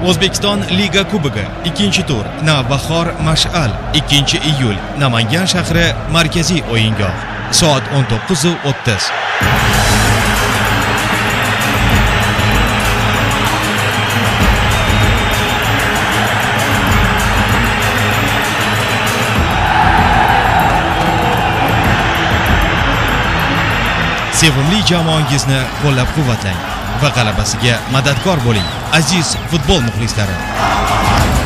O'zbekiston Liga Kubogi 2-tur Navbahor Mash'al 2-iyul Namangan shahri markaziy o'yingoh soat 19:30. Sevimli jamoangizni qo'llab-quvvatlang va g'alabasiga madadkor bo'ling, aziz futbol muxlislari.